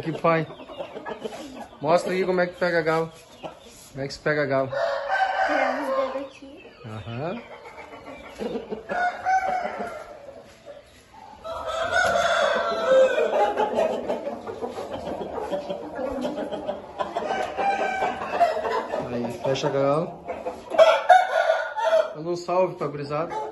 aqui, pai. Mostra aí como é que pega galo. Como é que se pega galo. Tiramos o dedo aqui. Aham. Aí, fecha galo. Manda um salve pra gurizada.